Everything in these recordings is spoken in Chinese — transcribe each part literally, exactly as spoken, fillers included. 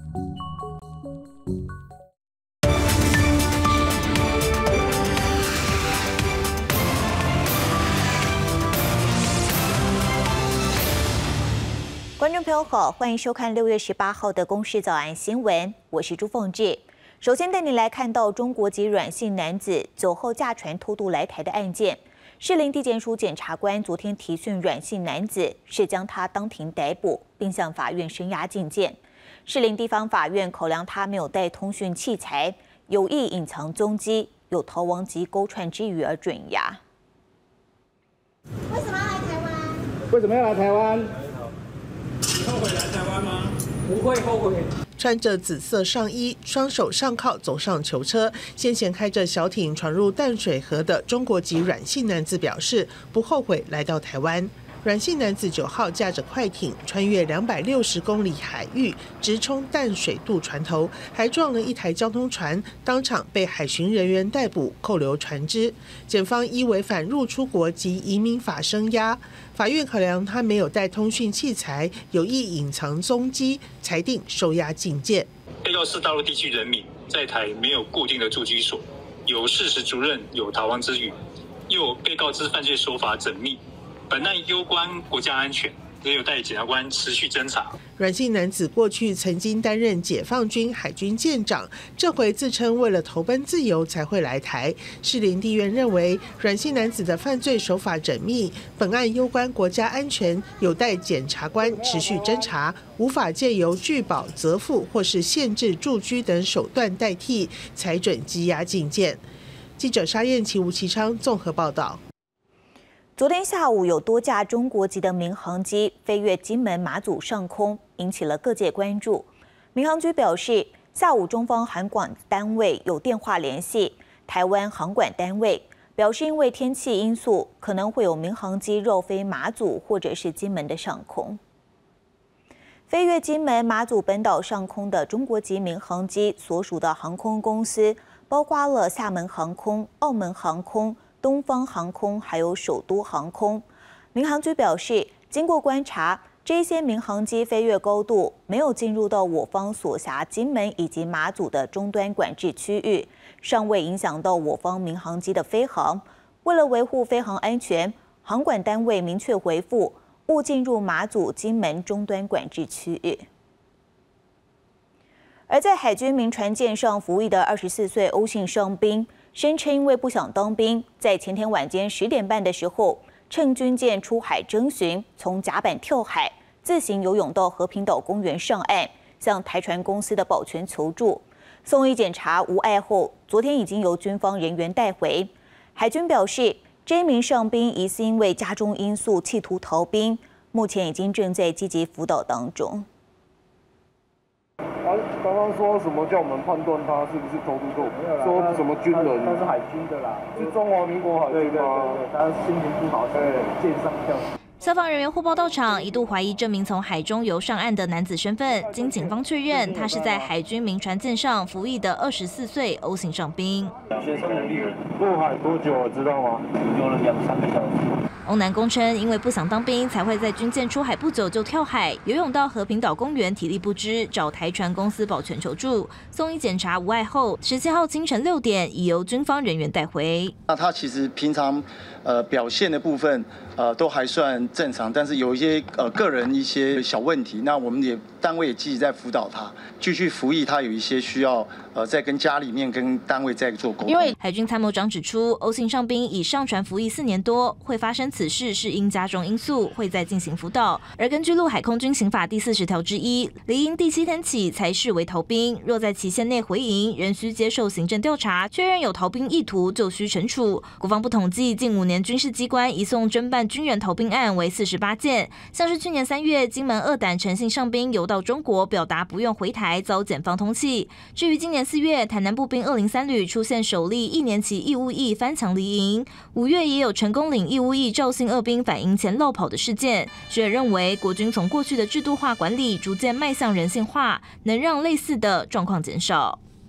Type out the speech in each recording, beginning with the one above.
观众朋友好，欢迎收看六月十八号的《公视早安新闻》，我是朱凤志。首先带你来看到中国籍阮姓男子酒后驾船偷渡来台的案件。士林地检署检察官昨天提讯阮姓男子，是将他当庭逮捕，并向法院声押禁见。士林地方法院考量他没有带通讯器材，有意隐藏踪迹，有逃亡及勾串之余而准押。 为什么要来台湾？ 为什么要来台湾？ 你后悔来台湾吗？不会后悔。 穿着紫色上衣，双手上铐走上囚车，先前开着小艇闯入淡水河的中国籍阮姓男子表示，不后悔来到台湾。阮姓男子九号驾着快艇穿越两百六十公里海域，直冲淡水渡船头，还撞了一台交通船，当场被海巡人员逮捕，扣留船只。检方依违反入出国及移民法声押。法院考量他没有带通讯器材，有意隐藏踪迹，裁定收押禁见。 被告是大陆地区人民，在台没有固定的住居所，有事实足认有逃亡之虞，又有被告之犯罪手法缜密。 本案攸关国家安全，仍有待检察官持续侦查。 阮姓男子过去曾经担任解放军海军舰长，这回自称为了投奔自由才会来台。士林地院认为，阮姓男子的犯罪手法缜密，本案攸关国家安全，有待检察官持续侦查，无法借由拒保、责付或是限制住居等手段代替，裁准羁押禁见。记者沙燕琪、吴其昌综合报道。 昨天下午，有多架中国籍的民航机飞越金门、马祖上空，引起了各界关注。民航局表示，下午中方航管单位有电话联系台湾航管单位，表示因为天气因素，可能会有民航机绕飞马祖或者是金门的上空。飞越金门、马祖本岛上空的中国籍民航机所属的航空公司，包括了厦门航空、澳门航空。 东方航空还有首都航空，民航局表示，经过观察，这些民航机飞越高度没有进入到我方所辖金门以及马祖的终端管制区域，尚未影响到我方民航机的飞航。为了维护飞航安全，航管单位明确回复，勿进入马祖、金门终端管制区域。 而在海军民船舰上服役的二十四岁欧姓上兵，声称因为不想当兵，在前天晚间十点半的时候，趁军舰出海征询，从甲板跳海，自行游泳到和平岛公园上岸，向台船公司的保全求助。送医检查无碍后，昨天已经由军方人员带回。海军表示，这一名上兵疑似因为家中因素企图逃兵，目前已经正在积极辅导当中。 他刚刚说什么叫我们判断他是不是偷渡客？说什么军人？ 他是海军的啦， 是中华民国海军吗？ 他心情不好，在舰上跳。 消防人员获报到场，一度怀疑这名从海中游上岸的男子身份。经警方确认，他是在海军民船舰上服役的二十四岁欧姓上兵。 先生努力入海多久知道吗？ 游了两三个小时。 欧男供称，因为不想当兵，才会在军舰出海不久就跳海，游泳到和平岛公园，体力不支，找台船公司保全求助。送医检查无碍后，十七号清晨六点，已由军方人员带回。 那他其实平常呃表现的部分呃都还算正常，但是有一些呃个人一些小问题，那我们也单位也积极在辅导他，继续服役，他有一些需要呃再跟家里面跟单位再做沟通。 因为海军参谋长指出，欧姓上兵已上船服役四年多，会发生此事是因家中因素，会再进行辅导。而根据陆海空军刑法第四十条之一，离营第七天起才视为逃兵，若在期限内回营，仍需接受行政调查，确认有逃兵意图，就需惩处。国防部统计，近五年军事机关移送侦办军人逃兵案为四十八件，像是去年三月金门二胆陈姓上兵游到中国，表达不愿回台，遭检方通缉。至于今年四月台南步兵二零三旅出现首例一年期义务役翻墙离营，五月也有成功岭义务役赵姓二兵反营前落跑的事件。学者认为，国军从过去的制度化管理逐渐迈向人性化，能让类似的状况减少。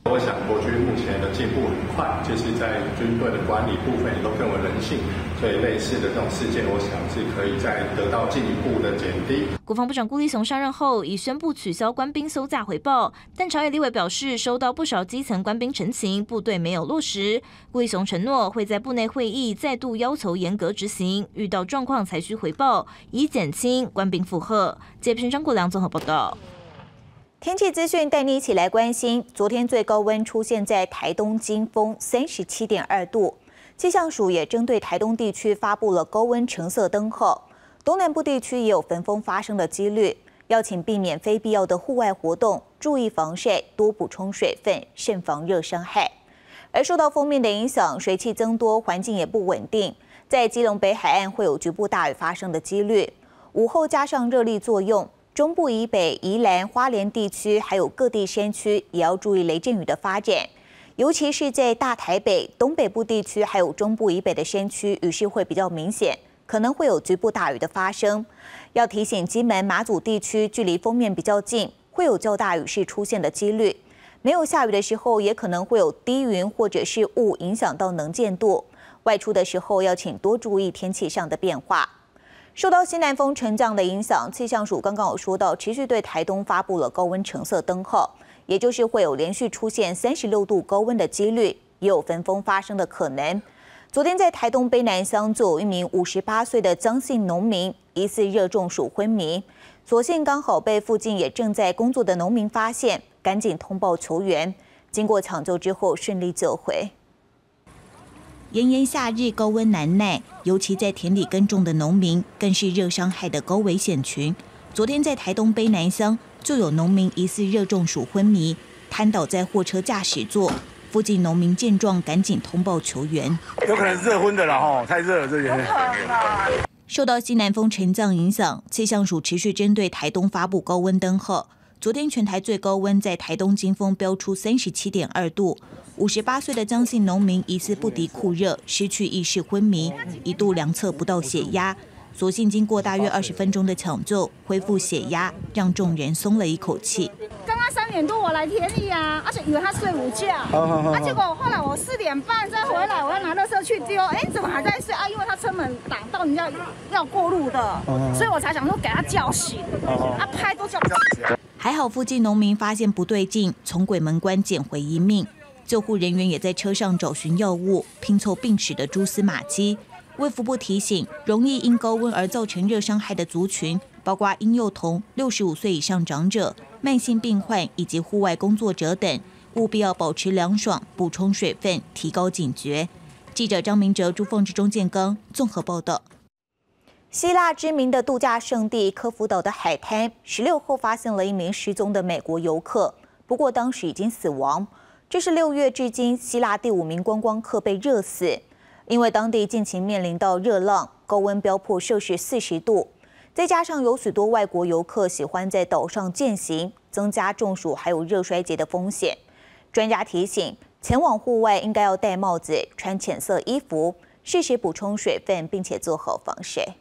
我想国军目前的进步很快，就是在军队的管理部分也都更为人性，所以类似的这种事件，我想是可以再得到进一步的减低。 国防部长顾立雄上任后已宣布取消官兵搜假回报，但朝野立委表示收到不少基层官兵陈情，部队没有落实。顾立雄承诺会在部内会议再度要求严格执行，遇到状况才需回报，以减轻官兵负荷。记者张国良综合报道。 天气资讯带你一起来关心，昨天最高温出现在台东金峰三十七点二度，气象署也针对台东地区发布了高温橙色灯号，东南部地区也有焚风发生的几率，要请避免非必要的户外活动，注意防晒，多补充水分，慎防热伤害。而受到锋面的影响，水汽增多，环境也不稳定，在基隆北海岸会有局部大雨发生的几率，午后加上热力作用。中部以北、宜兰、花莲地区，还有各地山区，也要注意雷阵雨的发展。尤其是在大台北、东北部地区，还有中部以北的山区，雨势会比较明显，可能会有局部大雨的发生。要提醒金门、马祖地区，距离锋面比较近，会有较大雨势出现的几率。没有下雨的时候，也可能会有低云或者是雾影响到能见度。外出的时候，要请多注意天气上的变化。受到西南风沉降的影响，气象署刚刚有说到，持续对台东发布了高温橙色灯号，也就是会有连续出现三十六度高温的几率，也有焚风发生的可能。昨天在台东卑南乡就有一名五十八岁的张姓农民疑似热中暑昏迷，所幸刚好被附近也正在工作的农民发现，赶紧通报求援，经过抢救之后顺利救回。炎炎夏日高温难耐，尤其在田里耕种的农民更是热伤害的高危险群。昨天在台东卑南乡就有农民疑似热中暑昏迷，瘫倒在货车驾驶座。附近农民见状赶紧通报求援， 有可能是热昏的了哈，太热了这边。 受到西南风沉降影响，气象署持续针对台东发布高温灯号。昨天全台最高温在台东金峰飙出三十七点二度，五十八岁的张姓农民疑似不敌酷热，失去意识昏迷，一度量测不到血压，所幸经过大约二十分钟的抢救，恢复血压，让众人松了一口气。 刚刚三点多我来田里啊，而且以为他睡午觉，啊，结果后来我四点半再回来，我要拿垃圾去丢，哎，怎么还在睡啊？因为他车门挡到人家要过路的，所以我才想说给他叫醒，啊，拍都叫不起来。 还好附近农民发现不对劲，从鬼门关捡回一命。救护人员也在车上找寻药物，拼凑病史的蛛丝马迹。卫福部提醒，容易因高温而造成热伤害的族群，包括婴幼童、六十五岁以上长者、慢性病患以及户外工作者等，务必要保持凉爽，补充水分，提高警觉。记者张明哲、朱凤之、钟建刚综合报道。希腊知名的度假胜地科孚岛的海滩，十六号发现了一名失踪的美国游客，不过当时已经死亡。这是六月至今希腊第五名观光客被热死，因为当地近期面临到热浪，高温飙破摄氏四十度，再加上有许多外国游客喜欢在岛上健行，增加中暑还有热衰竭的风险。专家提醒，前往户外应该要戴帽子、穿浅色衣服，适时补充水分，并且做好防晒。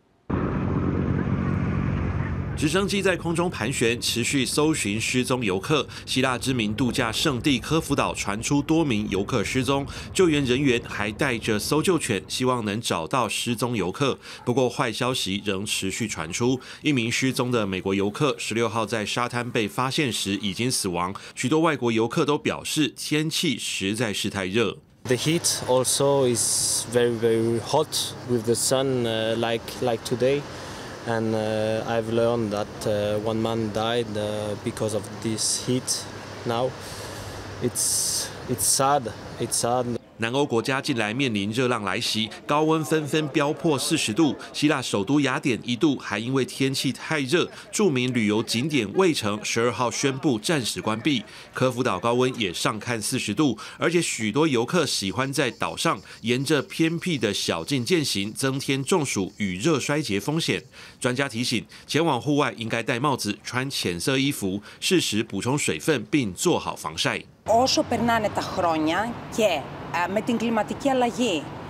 直升机在空中盘旋，持续搜寻失踪游客。希腊知名度假胜地科孚岛传出多名游客失踪，救援人员还带着搜救犬，希望能找到失踪游客。不过，坏消息仍持续传出，一名失踪的美国游客十六号在沙滩被发现时已经死亡。许多外国游客都表示，天气实在是太热。 The heat also is very very hot with the sun, uh, like like today. And uh, I've learned that uh, one man died uh, because of this heat. Now, it's it's sad. It's sad. 南欧国家近来面临热浪来袭，高温纷纷飙破四十度。希腊首都雅典一度还因为天气太热，著名旅游景点卫城十二号宣布暂时关闭。科孚岛高温也上看四十度，而且许多游客喜欢在岛上沿着偏僻的小径健行，增添中暑与热衰竭风险。专家提醒，前往户外应该戴帽子、穿浅色衣服，适时补充水分，并做好防晒。 Όσο περνάνε τα χρόνια και με την κλιματική αλλαγή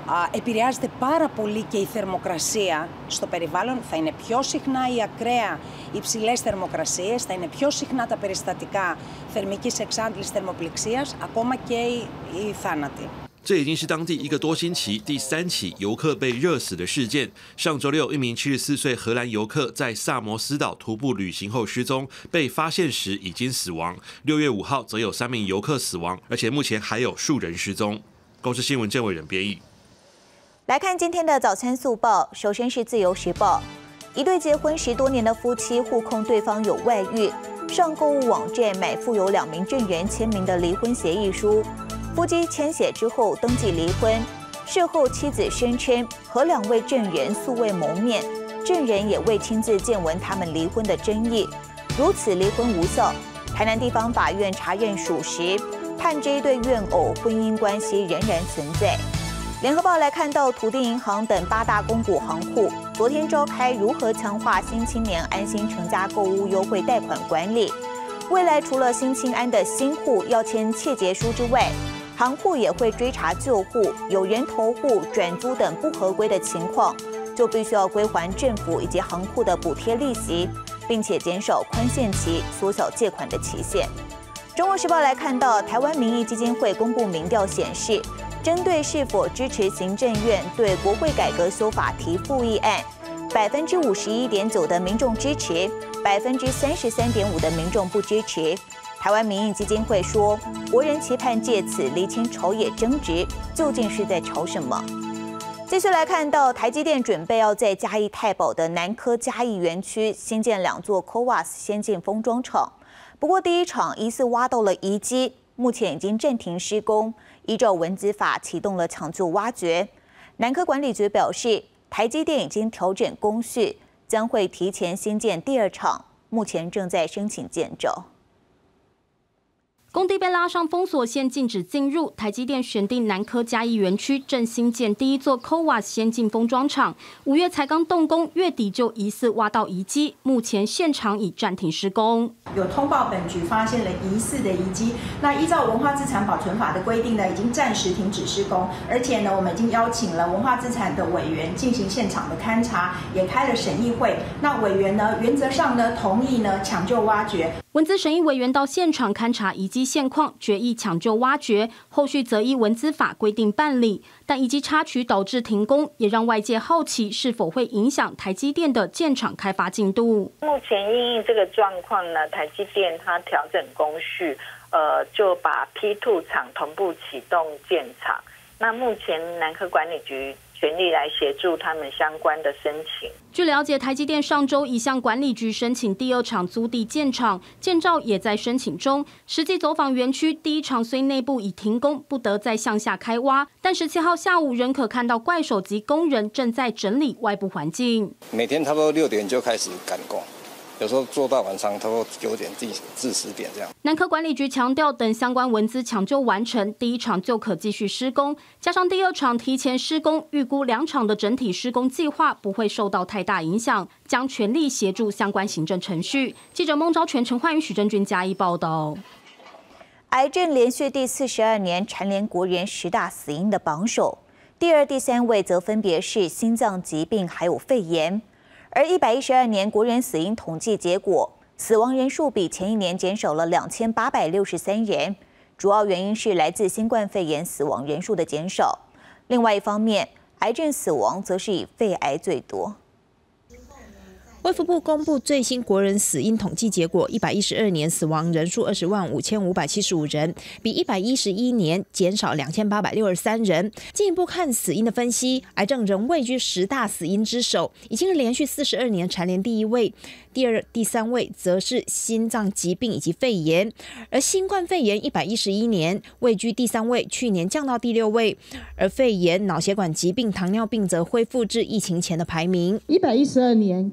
Α, επηρεάζεται πάρα πολύ και η θερμοκρασία στο περιβάλλον, θα είναι πιο συχνά η ακραία υψηλές θερμοκρασίες, θα είναι πιο συχνά τα περιστατικά θερμικής εξάντλησης, θερμοπληξίας, ακόμα και οι, οι θάνατοι。 这已经是当地一个多星期第三起游客被热死的事件。上周六，一名七十四岁荷兰游客在萨摩斯岛徒步旅行后失踪，被发现时已经死亡。六月五号，则有三名游客死亡，而且目前还有数人失踪。公视新闻郑伟仁编译。 来看今天的早餐速报，首先是自由时报，一对结婚十多年的夫妻互控对方有外遇，上购物网站买附有两名证人签名的离婚协议书。夫妻签写之后登记离婚，事后妻子声称和两位证人素未谋面，证人也未亲自见闻他们离婚的争议，如此离婚无效。台南地方法院查验属实，判这一对怨偶婚姻关系仍然存在。联合报来看到土地银行等八大公股行户昨天召开如何强化新青年安心成家购屋优惠贷款管理，未来除了新青安的新户要签切结书之外，行户也会追查旧户有人头户、转租等不合规的情况，就必须要归还政府以及行户的补贴利息，并且减少宽限期，缩小借款的期限。中国时报来看到，台湾民意基金会公布民调显示，针对是否支持行政院对国会改革修法提复议案，百分之五十一点九的民众支持，百分之三十三点五的民众不支持。台湾民意基金会说，国人期盼借此厘清朝野争执究竟是在吵什么。继续来看到，台积电准备要在嘉义太保的南科嘉义园区新建两座 C O V A S 先进封装厂，不过第一厂疑似挖到了遗迹，目前已经暂停施工，依照文资法启动了抢救挖掘。南科管理局表示，台积电已经调整工序，将会提前新建第二厂，目前正在申请建造。 工地被拉上封锁线，禁止进入。台积电选定南科嘉义园区正新建第一座 C O V A S 先进封装厂，五月才刚动工，月底就疑似挖到遗迹，目前现场已暂停施工。 有通报本局发现了疑似的遗迹，那依照文化资产保存法的规定呢，已经暂时停止施工，而且呢，我们已经邀请了文化资产的委员进行现场的勘查，也开了审议会。那委员呢，原则上呢同意呢抢救挖掘。 文资审议委员到现场勘查遗迹现况，决议抢救挖掘，后续则依文资法规定办理。但遗迹插曲导致停工，也让外界好奇是否会影响台积电的建厂开发进度。 目前因应这个状况呢，台积电它调整工序，呃，就把 P 二 厂同步启动建厂。那目前南科管理局全力来协助他们相关的申请。 据了解，台积电上周已向管理局申请第二厂租地建厂，建造也在申请中。实际走访园区，第一厂虽内部已停工，不得再向下开挖，但十七号下午仍可看到怪手及工人正在整理外部环境。 每天差不多六点就开始赶工。有时候做到晚上，差不多九点至十点这样。 南科管理局强调，等相关文资抢救完成，第一厂就可继续施工，加上第二厂提前施工，预估两厂的整体施工计划不会受到太大影响，将全力协助相关行政程序。记者孟昭全、陈焕宇、许正军加以报道。 癌症连续第四十二年蝉联国人十大死因的榜首，第二、第三位则分别是心脏疾病还有肺炎。而一百一十二年国人死因统计结果，死亡人数比前一年减少了两千八百六十三人，主要原因是来自新冠肺炎死亡人数的减少。另外一方面，癌症死亡则是以肺癌最多。 卫福部公布最新国人死因统计结果，一百一十二年死亡人数二十万五千五百七十五人，比一百一十一年减少两千八百六十三人。进一步看死因的分析，癌症仍位居十大死因之首，已经连续四十二年蝉联第一位。第二、第三位则是心脏疾病以及肺炎，而新冠肺炎一百一十一年位居第三位，去年降到第六位，而肺炎、脑血管疾病、糖尿病则恢复至疫情前的排名。 一百一十二年跟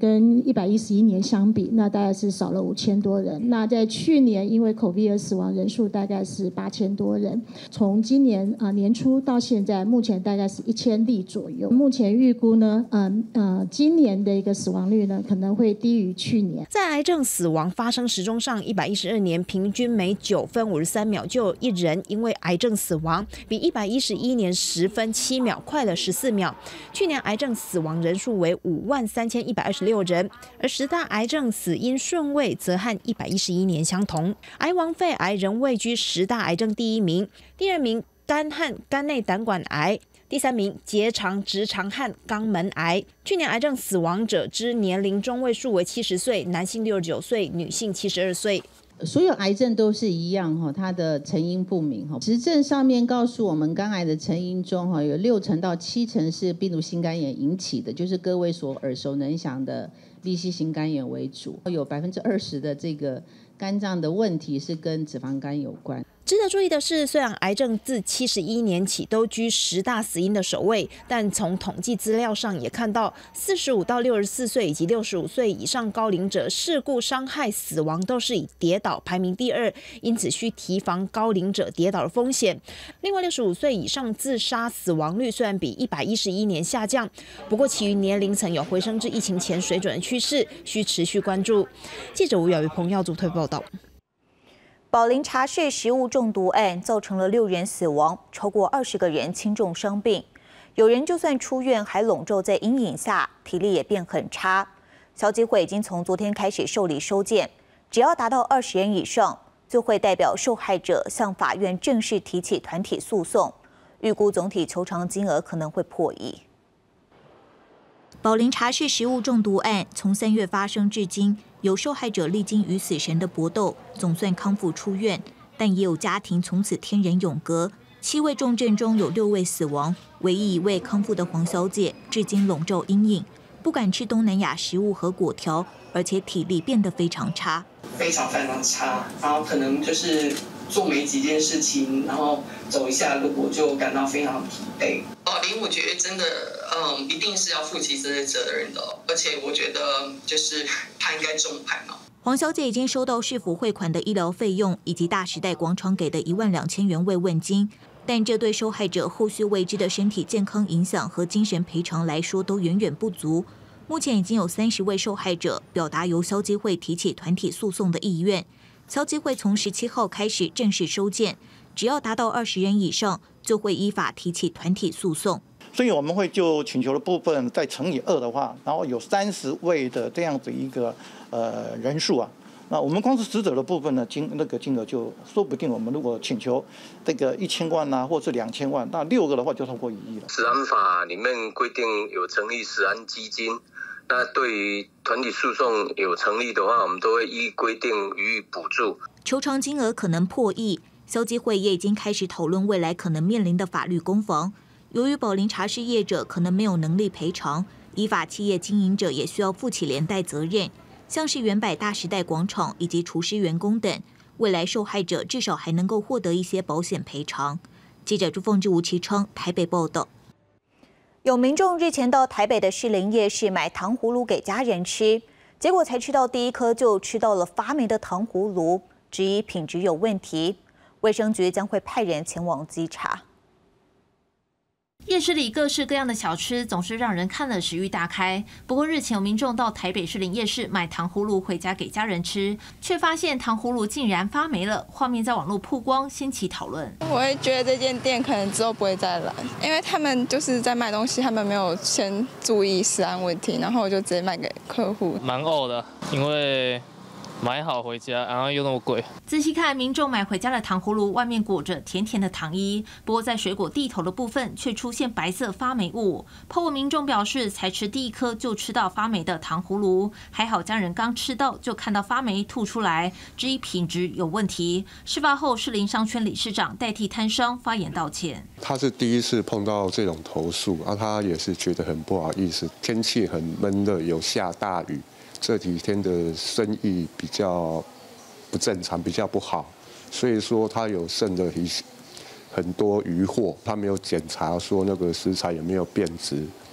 跟一百一十一年相比，那大概是少了五千多人。那在去年因为 COVID 而死亡人数大概是八千多人。从今年啊、呃、年初到现在，目前大概是一千例左右。目前预估呢，呃呃，今年的一个死亡率呢可能会低于去年。 在癌症死亡发生时钟上，一百一十二年平均每九分五十三秒就有一人因为癌症死亡，比一百一十一年十分七秒快了十四秒。去年癌症死亡人数为五万三千一百二十六人，而十大癌症死因顺位则和一百一十一年相同。癌王肺癌仍位居十大癌症第一名，第二名肝和肝内胆管癌。第三名结肠、直肠和肛门癌。去年癌症死亡者之年龄中位数为七十岁，男性六十九岁，女性七十二岁。 所有癌症都是一样哈，它的成因不明哈。实证上面告诉我们，肝癌的成因中哈，有六成到七成是病毒性肝炎引起的，就是各位所耳熟能详的利息型肝炎为主，有百分之二十的这个肝脏的问题是跟脂肪肝有关。 值得注意的是，虽然癌症自七十一年起都居十大死因的首位，但从统计资料上也看到，四十五到六十四岁以及六十五岁以上高龄者事故伤害死亡都是以跌倒排名第二，因此需提防高龄者跌倒的风险。另外，六十五岁以上自杀死亡率虽然比一百一十一年下降，不过其余年龄层有回升至疫情前水准的趋势，需持续关注。记者吴雅瑜、彭耀祖推报道。 宝林茶室食物中毒案造成了六人死亡，超过二十个人轻重伤病。有人就算出院，还笼罩在阴影下，体力也变很差。消基会已经从昨天开始受理收件，只要达到二十人以上，就会代表受害者向法院正式提起团体诉讼。预估总体求偿金额可能会破亿。宝林茶室食物中毒案从三月发生至今，有受害者历经与死神的搏斗，总算康复出院，但也有家庭从此天人永隔。七位重症中有六位死亡，唯一一位康复的黄小姐至今笼罩阴影，不敢吃东南亚食物和果条，而且体力变得非常差， 非常非常差，然后可能就是做没几件事情，然后走一下路我就感到非常疲惫。宝林，我觉得真的，嗯，一定是要负起这些责任的，而且我觉得就是他应该重判嘛。 黄小姐已经收到市府汇款的医疗费用，以及大时代广场给的一万两千元慰问金，但这对受害者后续未知的身体健康影响和精神赔偿来说都远远不足。目前已经有三十位受害者表达由消基会提起团体诉讼的意愿。消基会从十七号开始正式收件，只要达到二十人以上，就会依法提起团体诉讼。 所以我们会就请求的部分再乘以二的话，然后有三十位的这样子一个呃人数啊，那我们光是死者的部分呢，金那个金额就说不定，我们如果请求这个一千万啊，或是两千万，那六个的话就超过一亿了。 食安法里面规定有成立食安基金。那对于团体诉讼有成立的话，我们都会依规定予以补助。 求偿金额可能破亿，消基会也已经开始讨论未来可能面临的法律攻防。由于宝林茶室业者可能没有能力赔偿，依法企业经营者也需要负起连带责任，像是原百大时代广场以及厨师员工等，未来受害者至少还能够获得一些保险赔偿。记者朱凤芝、吴其昌台北报道。有民众日前到台北的士林夜市买糖葫芦给家人吃，结果才吃到第一颗就吃到了发霉的糖葫芦，质疑品质有问题。卫生局将会派人前往稽查。 夜市里各式各样的小吃总是让人看了食欲大开。不过日前有民众到台北士林夜市买糖葫芦回家给家人吃，却发现糖葫芦竟然发霉了。画面在网络曝光，掀起讨论。 我会觉得这间店可能之后不会再来，因为他们就是在卖东西，他们没有先注意食安问题，然后我就直接卖给客户。 蛮呕的，因为买好回家，然后又那么贵。 仔细看，民众买回家的糖葫芦外面裹着甜甜的糖衣，不过在水果蒂头的部分却出现白色发霉物。po文民众表示，才吃第一颗就吃到发霉的糖葫芦，还好家人刚吃到就看到发霉吐出来，质疑品质有问题。事发后，士林商圈理事长代替摊商发言道歉。 他是第一次碰到这种投诉，啊，他也是觉得很不好意思。天气很闷热，有下大雨。这几天的生意比较不正常，比较不好，所以说他有剩的很多余货，他没有检查说那个食材有没有变质，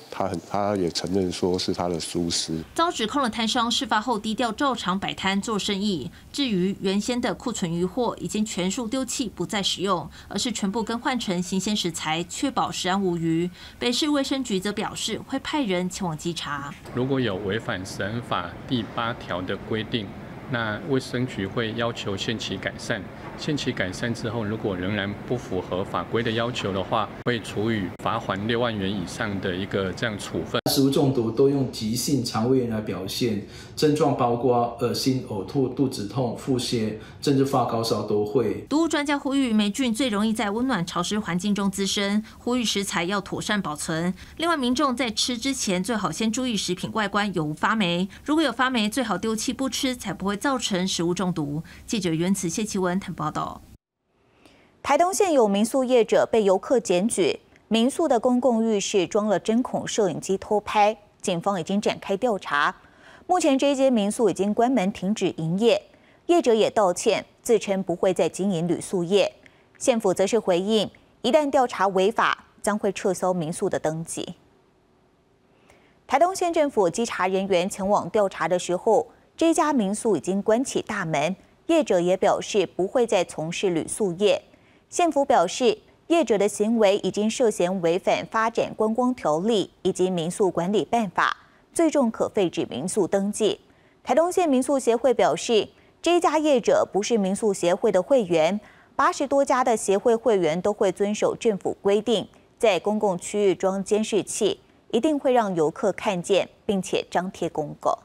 他很他也承认说是他的疏失。 遭指控的摊商事发后低调照常摆摊做生意，至于原先的库存余货已经全数丢弃不再使用，而是全部更换成新鲜食材，确保食安无虞。北市卫生局则表示会派人前往稽查。 如果有违反食安法第八条的规定，那卫生局会要求限期改善。限期改善之后，如果仍然不符合法规的要求的话，会处以罚锾六万元以上的一个这样处分。 食物中毒都用急性肠胃炎来表现，症状包括恶心、呕吐、肚子痛、腹泻，甚至发高烧都会。 毒物专家呼吁，霉菌最容易在温暖潮湿环境中滋生，呼吁食材要妥善保存。另外，民众在吃之前最好先注意食品外观有无发霉，如果有发霉，最好丢弃不吃，才不会造成食物中毒。记者袁慈、谢其文谈报。 台东县有民宿业者被游客检举，民宿的公共浴室装了针孔摄影机偷拍，警方已经展开调查。目前这间民宿已经关门停止营业，业者也道歉，自称不会再经营旅宿业。县府则是回应，一旦调查违法，将会撤销民宿的登记。台东县政府稽查人员前往调查的时候，这家民宿已经关起大门。业者也表示不会再从事旅宿业。县府表示，业者的行为已经涉嫌违反发展观光条例以及民宿管理办法，最重可废止民宿登记。台东县民宿协会表示，这一家业者不是民宿协会的会员，八十多家的协会会员都会遵守政府规定，在公共区域装监视器，一定会让游客看见，并且张贴公告。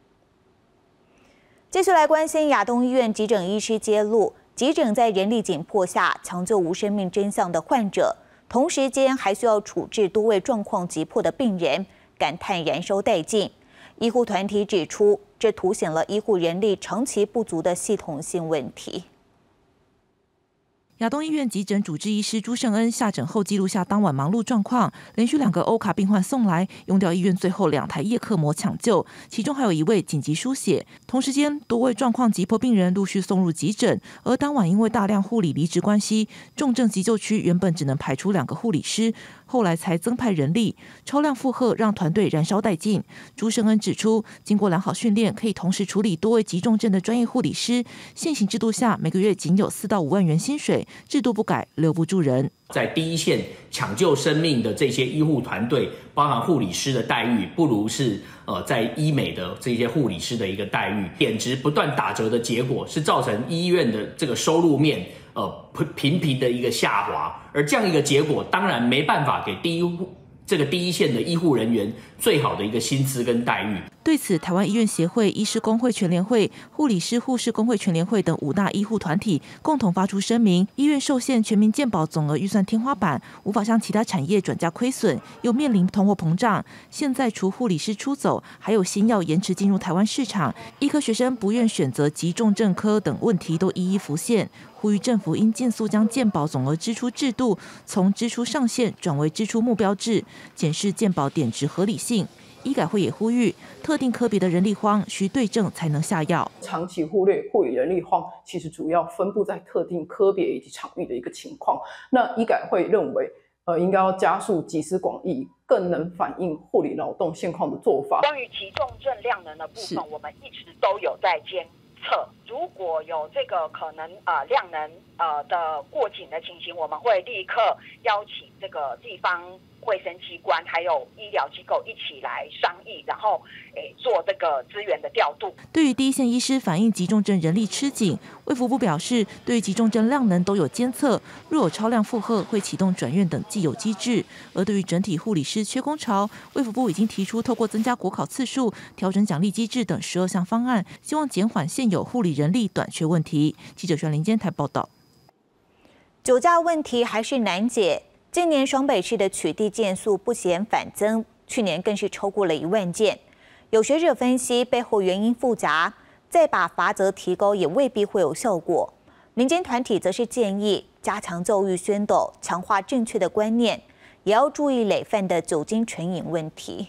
继续来关心亚东医院急诊医师揭露，急诊在人力紧迫下抢救无生命真相的患者，同时间还需要处置多位状况急迫的病人，感叹燃烧殆尽。医护团体指出，这凸显了医护人力长期不足的系统性问题。 亚东医院急诊主治医师朱胜恩下诊后记录下当晚忙碌状况，连续两个欧卡病患送来，用掉医院最后两台叶克膜抢救，其中还有一位紧急输血。同时间，多位状况急迫病人陆续送入急诊，而当晚因为大量护理离职关系，重症急救区原本只能排出两个护理师，后来才增派人力，超量负荷让团队燃烧殆尽。朱胜恩指出，经过良好训练，可以同时处理多位急重症的专业护理师，现行制度下每个月仅有四到五万元薪水。制度不改，留不住人。 在第一线抢救生命的这些医护团队，包含护理师的待遇，不如是呃在医美的这些护理师的一个待遇，点值不断打折的结果，是造成医院的这个收入面呃频频的一个下滑。而这样一个结果，当然没办法给第一这个第一线的医护人员最好的一个薪资跟待遇。 对此，台湾医院协会、医师工会全联会、护理师护士工会全联会等五大医护团体共同发出声明：医院受限全民健保总额预算天花板，无法向其他产业转嫁亏损，又面临通货膨胀。现在除护理师出走，还有新药延迟进入台湾市场，医科学生不愿选择急重症科等问题都一一浮现。呼吁政府应尽速将健保总额支出制度从支出上限转为支出目标制，检视健保点值合理性。医改会也呼吁，特定科别的人力荒需对症才能下药。 长期忽略护理人力荒，其实主要分布在特定科别以及场域的一个情况。那医改会认为，呃，应该要加速集思广益，更能反映护理劳动现况的做法。 关于急重症量能的部分，我们一直都有在监测，如果有这个可能呃量能呃的过紧的情形，我们会立刻邀请这个地方卫生机关还有医疗机构一起来商议，然后诶做这个资源的调度。 对于第一线医师反映急重症人力吃紧，卫福部表示，对于急重症量能都有监测，若有超量负荷，会启动转院等既有机制。而对于整体护理师缺工潮，卫福部已经提出透过增加国考次数、调整奖励机制等十二项方案，希望减缓现有护理人力短缺问题。记者徐林监台报道。 酒驾问题还是难解。今年双北市的取缔件数不减反增，去年更是超过了一万件。有学者分析背后原因复杂，再把罚则提高也未必会有效果。民间团体则是建议加强教育宣导，强化正确的观念，也要注意累犯的酒精成瘾问题。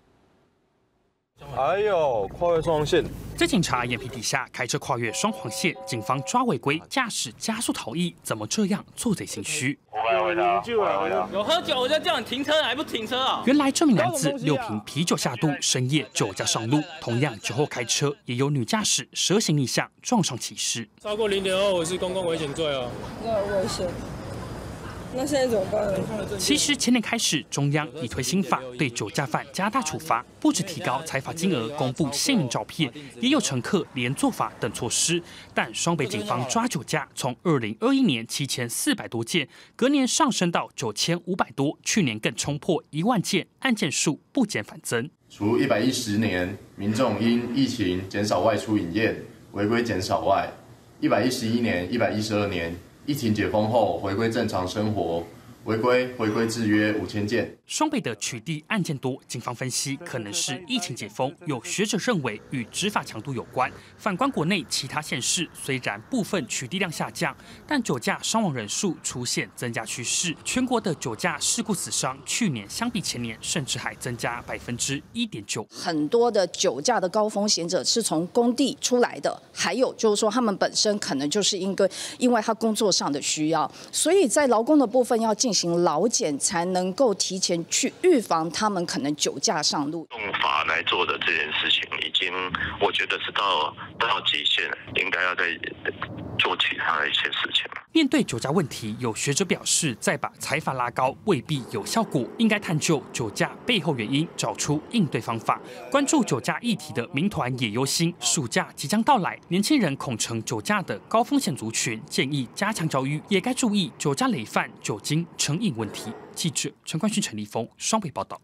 哎呦，跨越双黄线！ 在警察眼皮底下开车跨越双黄线，警方抓违规驾驶加速逃逸，怎么这样做贼心虚？ 我们有喝酒我就叫你停车，还不停车啊？ 原来这名男子六瓶啤酒下肚，深夜酒驾上路，同样酒后开车，也有女驾驶蛇行逆向撞上骑士。 超过零点二五是公共危险罪哦。 那危险。那现在怎么办？ 其实前年开始，中央已推新法，对酒驾犯加大处罚，不止提高裁罚金额，公布姓名照片，也有乘客连坐法等措施。但双北警方抓酒驾，从二零二一年七千四百多件，隔年上升到九千五百多，去年更冲破一万件，案件数不减反增。 除一百一十年民众因疫情减少外出饮宴，违规减少外，一百一十一年、一百一十二年。疫情解封后回归正常生活，违规回归制约五千件。 双北的取缔案件多，警方分析可能是疫情解封，有学者认为与执法强度有关。反观国内其他县市，虽然部分取缔量下降，但酒驾伤亡人数出现增加趋势。全国的酒驾事故死伤，去年相比前年甚至还增加百分之一点九。 很多的酒驾的高风险者是从工地出来的，还有就是说他们本身可能就是因为因为他工作上的需要，所以在劳工的部分要进行劳检，才能够提前去预防他们可能酒驾上路。 用法来做的这件事情，已经我觉得是到到极限了，应该要再做其他的一些事情。 面对酒驾问题，有学者表示，再把裁罚拉高未必有效果，应该探究酒驾背后原因，找出应对方法。关注酒驾议题的民团也忧心，暑假即将到来，年轻人恐成酒驾的高风险族群，建议加强教育，也该注意酒驾累犯酒精成瘾问题。记者陈冠勋、陈立峰双北报道。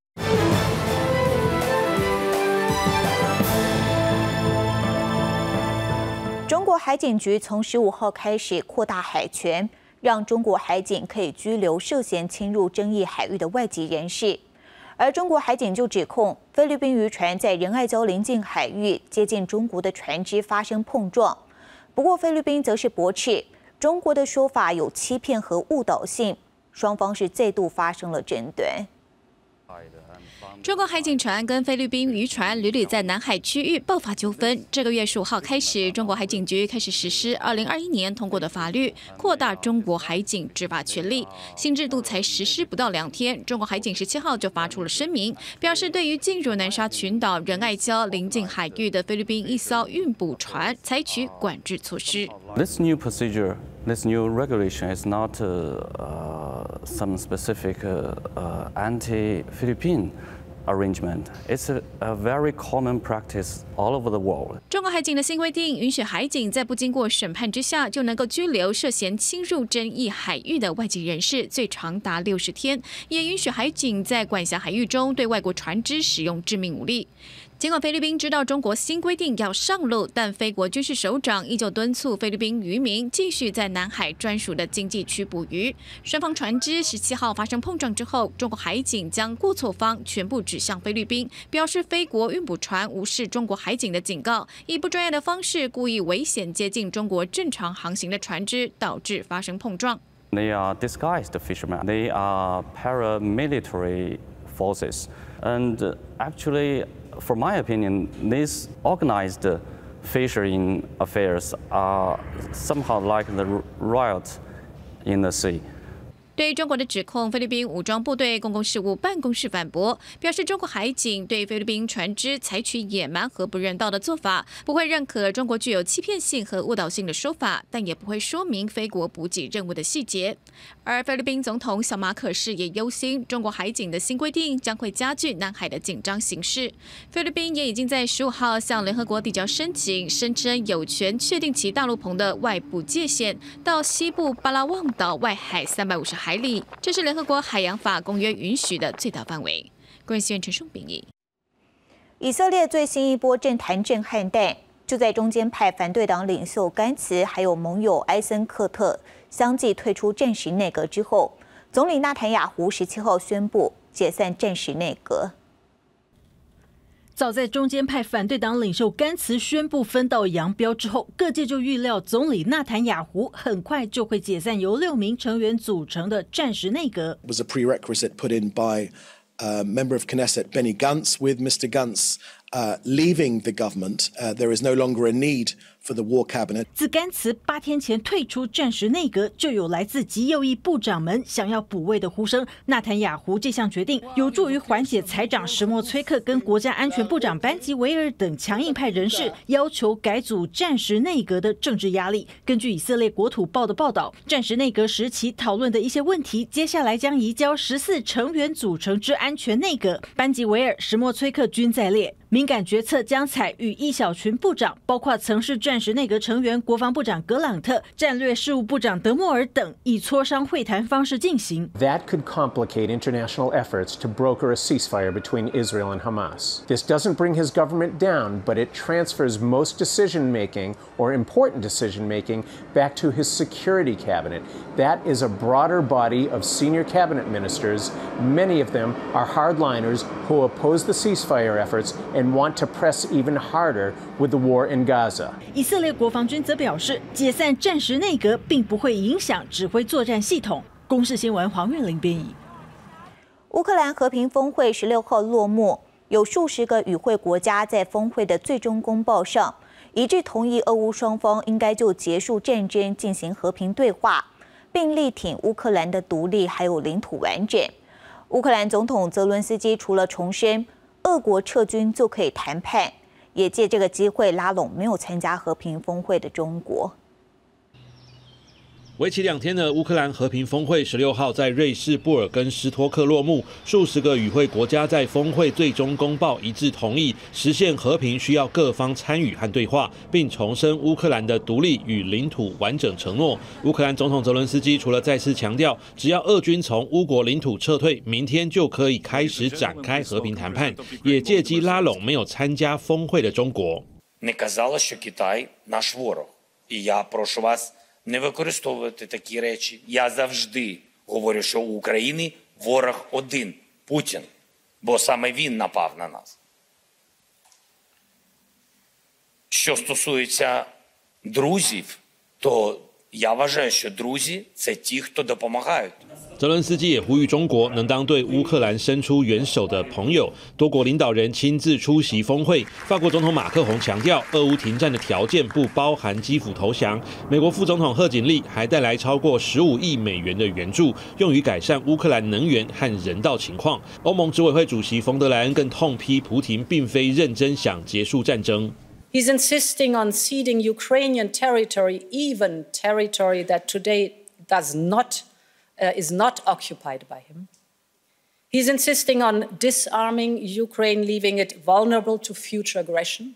中国海警局从十五号开始扩大海权，让中国海警可以拘留涉嫌侵入争议海域的外籍人士。而中国海警就指控菲律宾渔船在仁爱礁邻近海域接近中国的船只发生碰撞。不过菲律宾则是驳斥中国的说法有欺骗和误导性，双方是再度发生了争端。 中国海警船跟菲律宾渔船屡屡在南海区域爆发纠纷。这个月十五号开始，中国海警局开始实施二零二一年通过的法律，扩大中国海警执法权力。新制度才实施不到两天，中国海警十七号就发出了声明，表示对于进入南沙群岛仁爱礁邻近海域的菲律宾一艘运补船采取管制措施。 This new procedure, this new regulation is not uh, uh, some specific uh, uh, anti-Philippine arrangement. It's a, a very common practice all over the world. 中国海警的新规定允许海警在不经过审判之下就能够拘留涉嫌侵入争议海域的外籍人士，最长达六十天，也允许海警在管辖海域中对外国船只使用致命武力。尽管菲律宾知道中国新规定要上路，但菲国军事首长依旧敦促菲律宾渔民继续在南海专属的经济区捕鱼。双方船只十七号发生碰撞之后，中国海警将过错方全部指向菲律宾，表示菲国运补船无视中国海警的警告，以不专业的方式故意危险接近中国正常航行的船只，导致发生碰撞。 They are disguised fishermen. They are paramilitary forces, and actually.For my opinion, these organized fishing affairs are somehow like the riot in the sea. 对于中国的指控，菲律宾武装部队公共事务办公室反驳，表示中国海警对菲律宾船只采取野蛮和不人道的做法，不会认可中国具有欺骗性和误导性的说法，但也不会说明菲国补给任务的细节。而菲律宾总统小马可仕也忧心，中国海警的新规定将会加剧南海的紧张形势。菲律宾也已经在十五号向联合国递交申请，声称有权确定其大陆棚的外部界限到西部巴拉望岛外海三百五十海里，这是联合国海洋法公约允许的最大范围。关系员陈胜秉义。 以色列最新一波政坛震撼弹，就在中间派反对党领袖甘茨还有盟友埃森克特相继退出战时内阁之后，总理纳坦雅胡十七号宣布解散战时内阁。 早在中间派反对党领袖甘茨宣布分道扬镳之后，各界就预料总理纳坦雅胡很快就会解散由六名成员组成的战时内阁。 Was a prerequisite put in by uh, member of Knesset Benny Gantz. With Mister Gantz uh, leaving the government, uh, there is no longer a need for the war cabinet. 自甘茨八天前退出战时内阁，就有来自极右翼部长们想要补位的呼声。纳坦雅胡这项决定有助于缓解财长什莫崔克跟国家安全部长班吉维尔等强硬派人士要求改组战时内阁的政治压力。根据以色列国土报的报道，战时内阁时期讨论的一些问题，接下来将移交十四成员组成之安全内阁，班吉维尔、什莫崔克均在列。敏感决策将采与一小群部长，包括曾是战时内阁成员国防部长格朗特、战略事务部长德莫尔等，以磋商会谈方式进行。 That could complicate international efforts to broker a ceasefire between Israel and Hamas. This doesn't bring his government down, but it transfers most decision making or important decision making back to his security cabinet. That is a broader body of senior cabinet ministers. Many of them are hardliners who oppose the ceasefire efforts and want to press even harder with the war in Gaza. 以色列国防军则表示，解散战时内阁并不会影响指挥作战系统。公视新闻黄韵玲编译。 乌克兰和平峰会十六号落幕，有数十个与会国家在峰会的最终公报上一致同意，俄乌双方应该就结束战争进行和平对话，并力挺乌克兰的独立还有领土完整。乌克兰总统泽伦斯基除了重申俄国撤军就可以谈判，也借这个机会拉拢没有参加和平峰会的中国。 为期两天的乌克兰和平峰会十六号在瑞士布尔根斯托克落幕，数十个与会国家在峰会最终公报一致同意，实现和平需要各方参与和对话，并重申乌克兰的独立与领土完整承诺。乌克兰总统泽伦斯基除了再次强调，只要俄军从乌国领土撤退，明天就可以开始展开和平谈判，也借机拉拢没有参加峰会的中国。 Не казала, що Китай наш ворог, і я прошу вас не використовувати такі речі. Я завжди говорю, що у України ворог один – Путін, бо саме він напав на нас. Що стосується друзів, то я вважаю, що друзі – це ті, хто допомагають. 泽伦斯基也呼吁中国能当对乌克兰伸出援手的朋友。多国领导人亲自出席峰会。法国总统马克宏强调，俄乌停战的条件不包含基辅投降。美国副总统贺锦丽还带来超过十五亿美元的援助，用于改善乌克兰能源和人道情况。欧盟执委会主席冯德莱恩更痛批普廷并非认真想结束战争。 He's insisting on ceding Ukrainian territory, even territory that today does not Uh, is not occupied by him. He's insisting on disarming Ukraine, leaving it vulnerable to future aggression.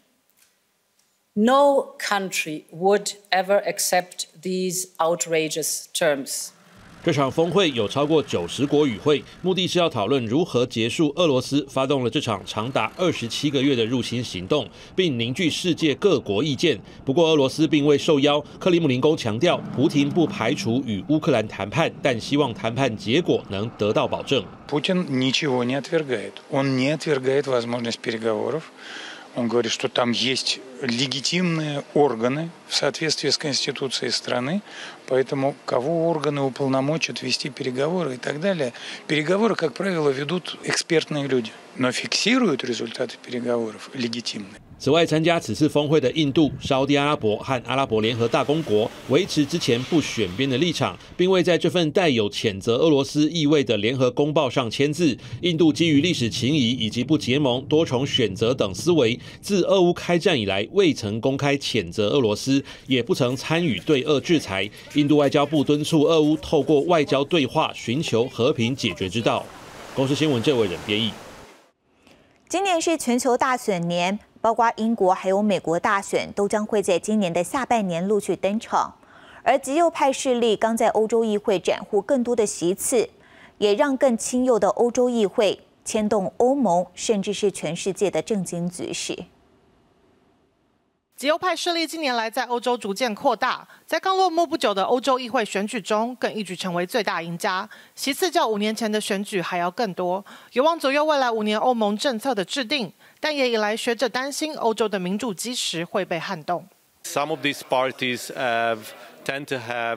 No country would ever accept these outrageous terms. 这场峰会有超过九十国与会，目的是要讨论如何结束俄罗斯发动了这场长达二十七个月的入侵行动，并凝聚世界各国意见。不过，俄罗斯并未受邀。克里姆林宫强调，普廷不排除与乌克兰谈判，但希望谈判结果能得到保证。 Путин ничего не отвергает. Он не отвергает возможность переговоров. Он говорит, что там есть легитимные органы в соответствии с Конституцией страны, поэтому кого органы уполномочат вести переговоры и так далее. Переговоры, как правило, ведут экспертные люди, но фиксируют результаты переговоров легитимные. 此外，参加此次峰会的印度、沙烏地阿拉伯和阿拉伯联合大公国维持之前不选边的立场，并未在这份带有谴责俄罗斯意味的联合公报上签字。印度基于历史情谊以及不结盟、多重选择等思维，自俄乌开战以来未曾公开谴责俄罗斯，也不曾参与对俄制裁。印度外交部敦促俄乌透过外交对话寻求和平解决之道。公视新闻郑伟仁编译。 今年是全球大选年。包括英国还有美国大选都将会在今年的下半年陆续登场，而极右派势力刚在欧洲议会斩获更多的席次，也让更亲右的欧洲议会牵动欧盟甚至是全世界的政经局势。 极右派势力近年来在欧洲逐渐扩大，在刚落幕不久的欧洲议会选举中，更一举成为最大赢家，席次较五年前的选举还要更多，有望左右未来五年欧盟政策的制定。但也引来学者担心，欧洲的民主基石会被撼动。 Some of these parties have tend to have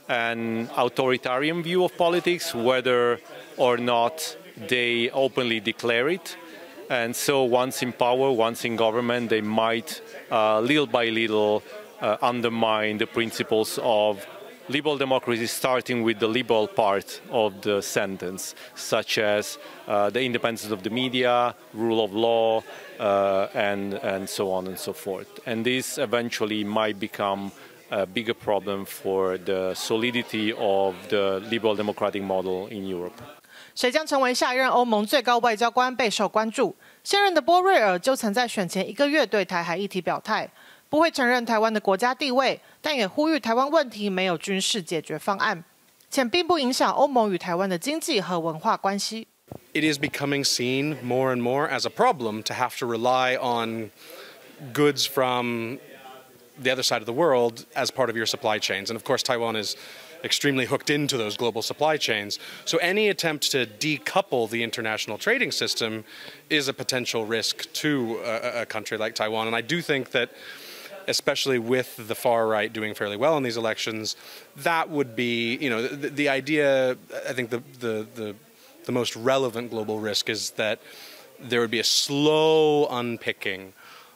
an authoritarian view of politics, whether or not they openly declare it. And so once in power, once in government, they might uh, little by little uh, undermine the principles of liberal democracy, starting with the liberal part of the sentence, such as uh, the independence of the media, rule of law, uh, and, and so on and so forth. And this eventually might become a bigger problem for the solidity of the liberal democratic model in Europe. 谁将成为下一任欧盟最高外交官备受关注。现任的波瑞尔就曾在选前一个月对台海议题表态，不会承认台湾的国家地位，但也呼吁台湾问题没有军事解决方案，且并不影响欧盟与台湾的经济和文化关系。 It is becoming seen more and more as a problem to have to rely on goods from the other side of the world as part of your supply chains, and of course Taiwan is extremely hooked into those global supply chains. So any attempt to decouple the international trading system is a potential risk to a, a country like Taiwan. And I do think that, especially with the far right doing fairly well in these elections, that would be, you know, the, the idea, I think the, the, the, the most relevant global risk is that there would be a slow unpicking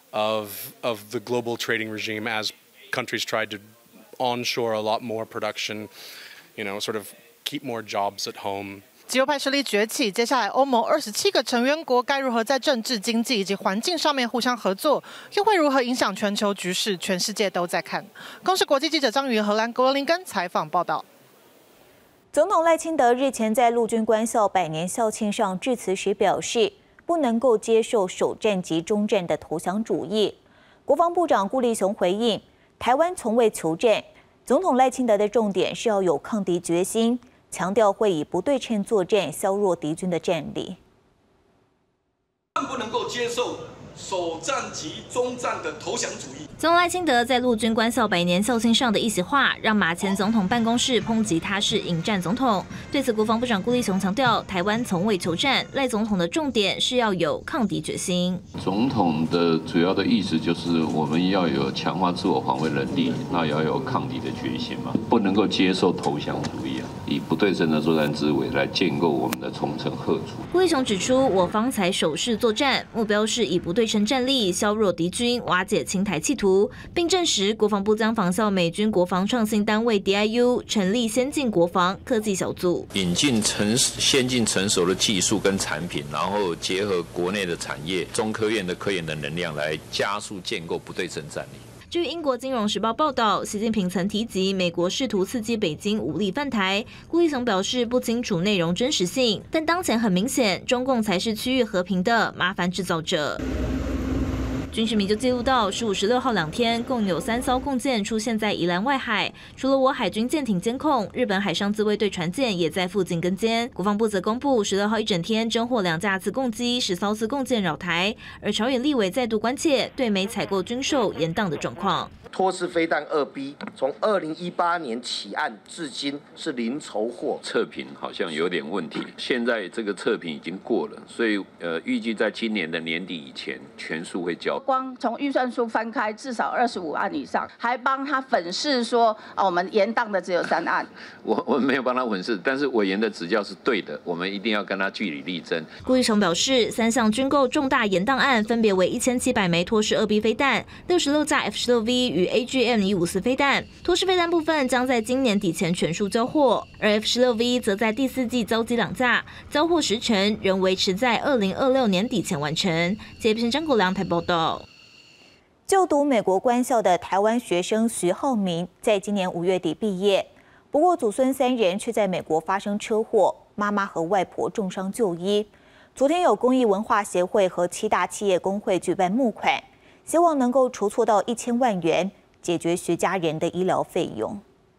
of, of the global trading regime as countries tried to onshore a lot more production, you know, sort of keep more jobs at home. 极右派势力崛起，接下来欧盟二十七个成员国该如何在政治、经济以及环境上面互相合作，又会如何影响全球局势？全世界都在看。公视国际记者张宇荷兰格罗林根采访报道。 总统赖清德日前在陆军官校百年校庆上致辞时表示，不能够接受首战及终战的投降主义。国防部长顾立雄回应，台湾从未求战，总统赖清德的重点是要有抗敌决心，强调会以不对称作战削弱敌军的战力。 不能够接受首战及终战的投降主义。 总统赖清德在陆军官校百年校庆上的一席话，让马前总统办公室抨击他是引战总统。对此，国防部长顾立雄强调，台湾从未求战，赖总统的重点是要有抗敌决心。 总统的主要的意思就是我们要有强化自我防卫能力，那也要有抗敌的决心嘛，不能够接受投降主义啊，以不对称的作战思维来建构我们的重城贺主。 顾立雄指出，我方采守势作战，目标是以不对称战力削弱敌军，瓦解侵台企图，并证实国防部将仿效美军国防创新单位 D I U 成立先进国防科技小组， 引进成先进成熟的技术跟产品，然后结合国内的产业、中科院的科研的能量，来加速建构不对称战力。 据英国《金融时报》报道，习近平曾提及美国试图刺激北京武力犯台。顾立雄表示不清楚内容真实性，但当前很明显，中共才是区域和平的麻烦制造者。军事迷就记录到，十五、十六号两天，共有三艘共舰出现在宜兰外海。除了我海军舰艇监控，日本海上自卫队船舰也在附近跟监。国防部则公布，十六号一整天侦获两架自共机、十艘自共舰扰台。而朝野立委再度关切对美采购军售延宕的状况。 托式飞弹二 B 从二零一八年起案至今是零筹获， 测评好像有点问题。现在这个测评已经过了，所以呃预计在今年的年底以前全数会交。 光从预算书翻开至少二十五案以上，还帮他粉饰说啊我们延宕的只有三案。 我我没有帮他粉饰，但是委员的指教是对的，我们一定要跟他据理力争。 顾立雄表示，三项军购重大延宕案分别为一千七百枚托式二 B 飞弹、六十六架 F 十六 V 与 A G M 一五四飞弹，托式飞弹部分将在今年底前全数交货，而 F 十六 V 则在第四季交机两架，交货时程仍维持在二零二六年底前完成。接片张国良台报道。 就读美国官校的台湾学生徐浩明，在今年五月底毕业，不过祖孙三人却在美国发生车祸，妈妈和外婆重伤就医。昨天有公益文化协会和七大企业工会举办募款，希望能够筹措到一千万元，解决徐家人的医疗费用。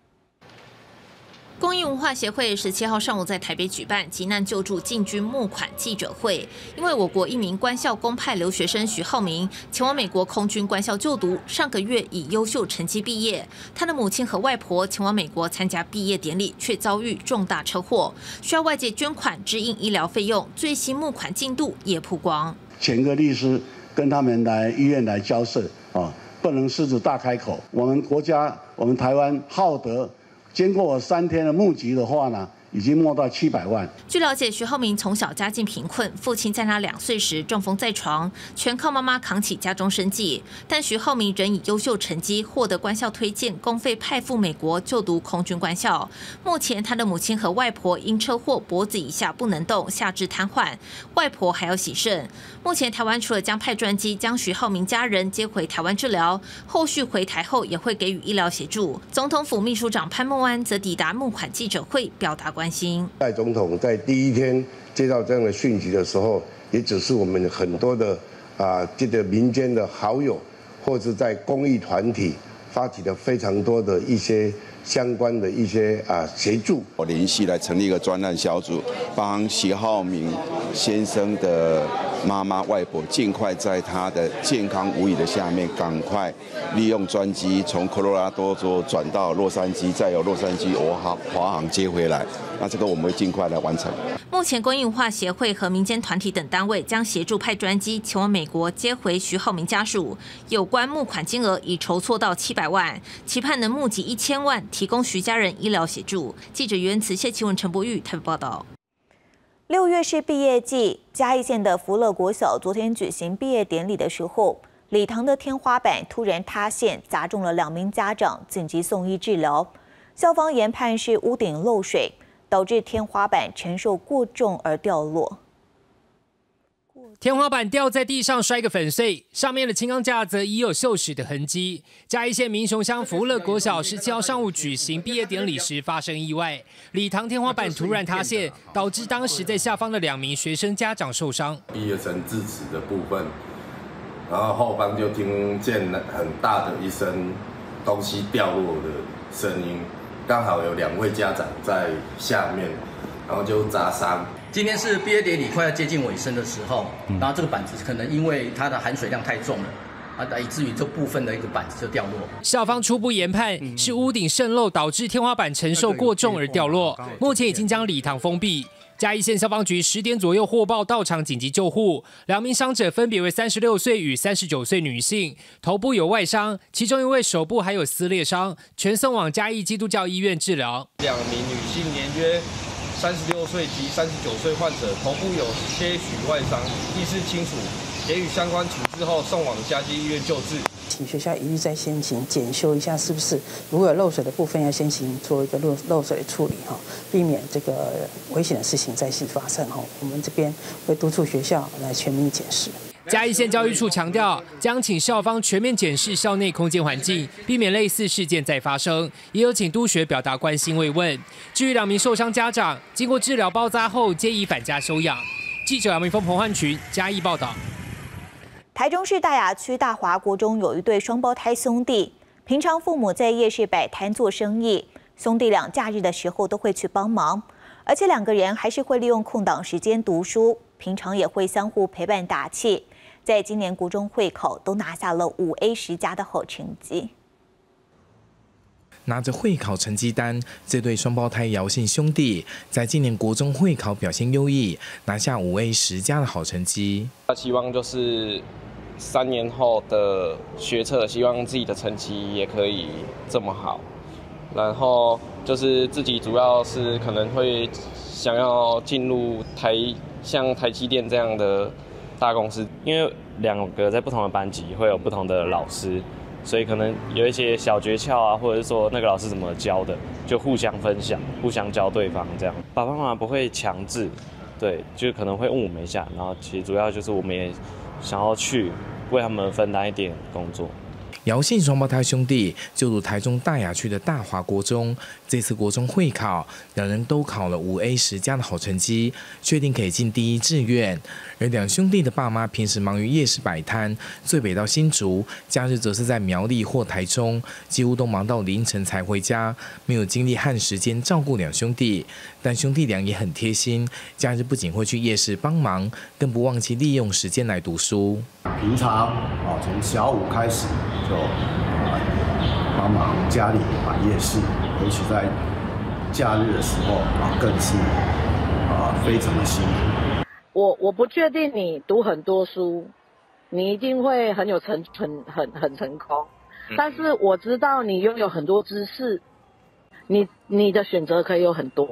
公益文化协会十七号上午在台北举办急难救助进军募款记者会，因为我国一名官校公派留学生徐浩明前往美国空军官校就读，上个月以优秀成绩毕业。他的母亲和外婆前往美国参加毕业典礼，却遭遇重大车祸，需要外界捐款支应医疗费用。最新募款进度也曝光， 请个律师跟他们来医院来交涉啊，不能狮子大开口。我们国家，我们台湾好得。经过三天的募集的话呢， 已经没到七百万。 据了解，徐浩明从小家境贫困，父亲在他两岁时中风在床，全靠妈妈扛起家中生计。但徐浩明仍以优秀成绩获得官校推荐，公费派赴美国就读空军官校。目前他的母亲和外婆因车祸脖子以下不能动，下肢瘫痪，外婆还要洗肾。目前台湾除了将派专机将徐浩明家人接回台湾治疗，后续回台后也会给予医疗协助。总统府秘书长潘孟安则抵达募款记者会表达关心。 赖总统在第一天接到这样的讯息的时候，也只是我们很多的啊，这个民间的好友，或者在公益团体发起了非常多的一些相关的一些啊协助。 我联系来成立一个专案小组，帮徐浩明先生的妈妈外婆尽快在他的健康无虞的下面，赶快利用专机从科罗拉多州转到洛杉矶，再由洛杉矶华航华航接回来。那这个我们会尽快来完成。 目前公益文化协会和民间团体等单位将协助派专机前往美国接回徐浩明家属。有关募款金额已筹措到七百万，期盼能募集一千万，提供徐家人医疗协助。记者袁慈、谢启文、陈柏玉台北报道。 六月是毕业季，嘉义县的福乐国小昨天举行毕业典礼的时候，礼堂的天花板突然塌陷，砸中了两名家长，紧急送医治疗。校方研判是屋顶漏水，导致天花板承受过重而掉落。 天花板掉在地上，摔个粉碎，上面的轻钢架则已有锈蚀的痕迹。嘉义县民雄乡福乐国小十七号上午举行毕业典礼时发生意外，礼堂天花板突然塌陷，导致当时在下方的两名学生家长受伤。 毕业生致辞的部分，然后后方就听见很大的一声东西掉落的声音，刚好有两位家长在下面，然后就砸伤。 今天是毕业典礼快要接近尾声的时候，嗯、然后这个板子可能因为它的含水量太重了，啊，以至于这部分的一个板子就掉落。 校方初步研判是屋顶渗漏导致天花板承受过重而掉落，目前已经将礼堂封闭。嘉义县消防局十点左右获报到场紧急救护，两名伤者分别为三十六岁与三十九岁女性，头部有外伤，其中一位手部还有撕裂伤，全送往嘉义基督教医院治疗。 两名女性年约三十六岁及三十九岁患者，头部有些许外伤，意识清楚，给予相关处置后送往嘉基医院救治。 请学校一律再先行检修一下，是不是如果有漏水的部分，要先行做一个漏漏水的处理哈，避免这个危险的事情再次发生哈。我们这边会督促学校来全面检视。 嘉义县教育处强调，将请校方全面检视校内空间环境，避免类似事件再发生。也有请督学表达关心慰问。至于两名受伤家长，经过治疗包扎后，皆已返家休养。记者杨明峰、彭焕群嘉义报道。 台中市大雅区大华国中有一对双胞胎兄弟，平常父母在夜市摆摊做生意，兄弟俩假日的时候都会去帮忙，而且两个人还是会利用空档时间读书，平常也会相互陪伴打气。在今年国中会考都拿下了五 A 十加的好成绩。 拿着会考成绩单，这对双胞胎姚姓兄弟在今年国中会考表现优异，拿下五 A 十加的好成绩。 他希望就是三年后的学测，希望自己的成绩也可以这么好。然后就是自己主要是可能会想要进入台像台积电这样的大公司， 因为两个在不同的班级会有不同的老师，所以可能有一些小诀窍啊，或者是说那个老师怎么教的，就互相分享，互相教对方这样。爸爸妈妈不会强制，对，就可能会问我们一下，然后其实主要就是我们也想要去为他们分担一点工作。 姚姓双胞胎兄弟就读台中大雅区的大华国中，这次国中会考，两人都考了五 A 十加的好成绩，确定可以进第一志愿。而两兄弟的爸妈平时忙于夜市摆摊，最北到新竹，假日则是在苗栗或台中，几乎都忙到凌晨才回家，没有精力和时间照顾两兄弟。但兄弟俩也很贴心，假日不仅会去夜市帮忙，更不忘记利用时间来读书。 平常啊，从小五开始就啊帮忙家里买夜市，尤其在假日的时候啊，更是啊非常的辛苦。 我我不确定你读很多书，你一定会很有成很很很成功，但是我知道你拥有很多知识，你你的选择可以有很多。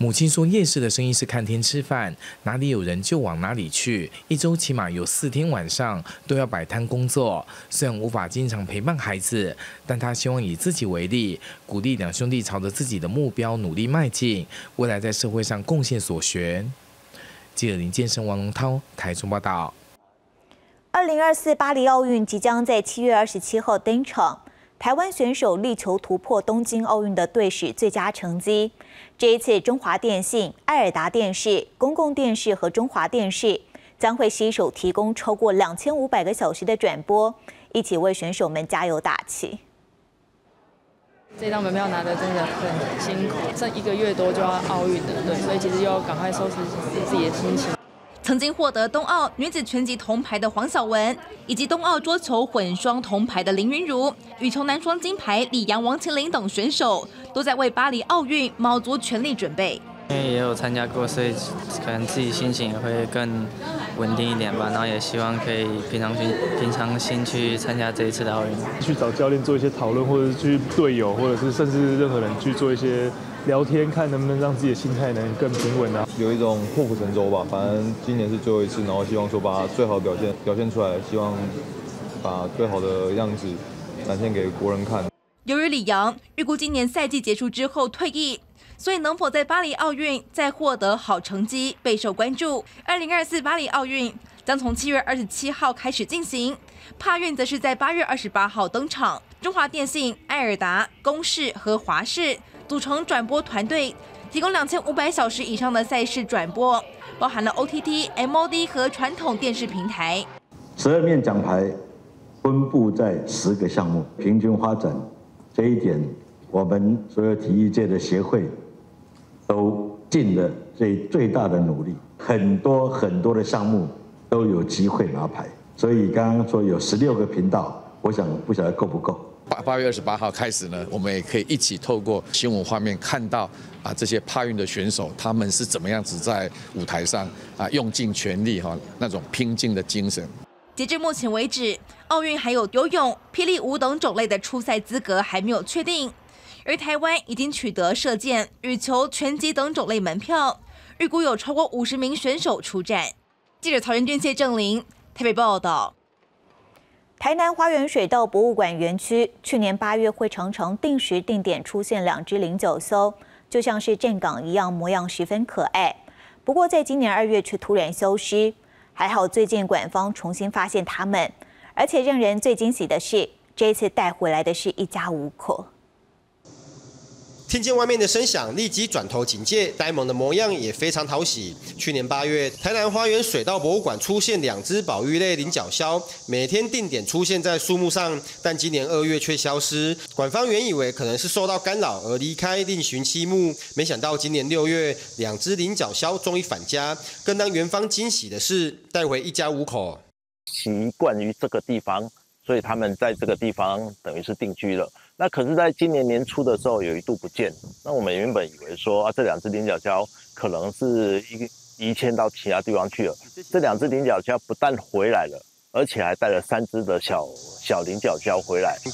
母亲说，夜市的生意是看天吃饭，哪里有人就往哪里去，一周起码有四天晚上都要摆摊工作。虽然无法经常陪伴孩子，但他希望以自己为例，鼓励两兄弟朝着自己的目标努力迈进，未来在社会上贡献所学。记者林建生、王龙涛台中报道。 二零二四巴黎奥运即将在七月二十七号登场。台湾选手力求突破东京奥运的队史最佳成绩。这一次，中华电信、爱尔达电视、公共电视和中华电视将会携手提供超过两千五百个小时的转播，一起为选手们加油打气。 这张门票拿得真的很辛苦，剩一个月多就要奥运了，对，所以其实要赶快收拾自己的心情。 曾经获得冬奥女子拳击铜牌的黄晓雯，以及冬奥桌球混双铜牌的林昀儒，羽球男双金牌李洋、王麒麟等选手，都在为巴黎奥运卯足全力准备。 因为也有参加过，所以可能自己心情也会更稳定一点吧。然后也希望可以平常心、平常心去参加这一次的奥运。 去找教练做一些讨论，或者是去队友，或者是甚至任何人去做一些聊天，看能不能让自己的心态能更平稳啊。 有一种破釜沉舟吧，反正今年是最后一次，然后希望说把最好的表现表现出来，希望把最好的样子展现给国人看。 由于李洋预估今年赛季结束之后退役，所以能否在巴黎奥运再获得好成绩备受关注。二零二四巴黎奥运将从七月二十七号开始进行，帕运则是在八月二十八号登场。中华电信、爱尔达、公视和华视组成转播团队，提供两千五百小时以上的赛事转播，包含了 O T T、M O D 和传统电视平台。 十二面奖牌分布在十个项目，平均发展这一点，我们所有体育界的协会都尽了最最大的努力，很多很多的项目都有机会拿牌。所以刚刚说有十六个频道，我想不晓得够不够。 八八月二十八号开始呢，我们也可以一起透过新闻画面看到啊这些帕运的选手，他们是怎么样子在舞台上啊用尽全力哈那种拼劲的精神。 截至目前为止，奥运还有游泳、霹雳舞等种类的出赛资格还没有确定，而台湾已经取得射箭、羽球、拳击等种类门票，预估有超过五十名选手出战。记者曹仁俊、谢正霖台北报道。 台南花园水稻博物馆园区去年八月会常常定时定点出现两只菱角鸮，就像是站岗一样，模样十分可爱。不过在今年二月却突然消失，还好最近馆方重新发现它们，而且让人最惊喜的是，这一次带回来的是一家五口。 听见外面的声响，立即转头警戒，呆萌的模样也非常讨喜。去年八月，台南花园水稻博物馆出现两只保育类菱角鸮，每天定点出现在树木上，但今年二月却消失。馆方原以为可能是受到干扰而离开，另寻栖木，没想到今年六月，两只菱角鸮终于返家。更让园方惊喜的是，带回一家五口。 习惯于这个地方，所以他们在这个地方等于是定居了。那可是在今年年初的时候有一度不见，那我们原本以为说啊，这两只菱角鸮可能是一移迁到其他地方去了。这两只菱角鸮不但回来了，而且还带了三只的小小菱角鸮回来。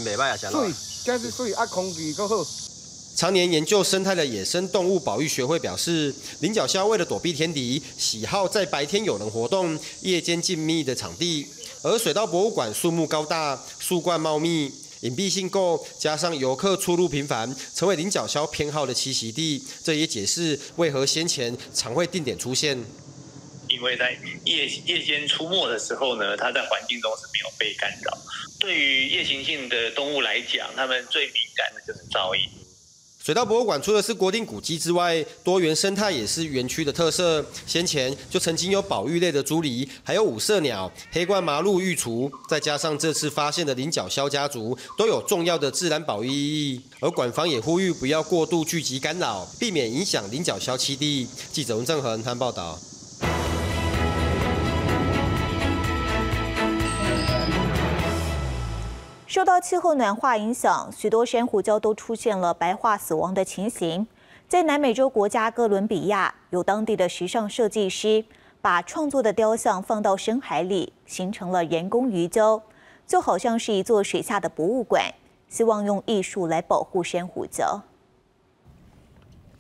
常年研究生态的野生动物保育学会表示，菱角鸮为了躲避天敌，喜好在白天有人活动、夜间静谧的场地。而水稻博物馆树木高大，树冠茂密，隐蔽性够，加上游客出入频繁，成为菱角鸮偏好的栖息地。这也解释为何先前常会定点出现。 因为在夜夜间出没的时候呢，它在环境中是没有被干扰。对于夜行性的动物来讲，它们最敏感的就是噪音。 水稻博物馆除了是国定古迹之外，多元生态也是园区的特色。先前就曾经有保育类的猪狸，还有五色鸟、黑冠麻鹭、育雏，再加上这次发现的菱角鸮家族，都有重要的自然保育意义。而馆方也呼吁不要过度聚集干扰，避免影响菱角鸮栖地。记者文正恒他报道。 受到气候暖化影响，许多珊瑚礁都出现了白化死亡的情形。在南美洲国家哥伦比亚，有当地的时尚设计师把创作的雕像放到深海里，形成了人工鱼礁，就好像是一座水下的博物馆，希望用艺术来保护珊瑚礁。 被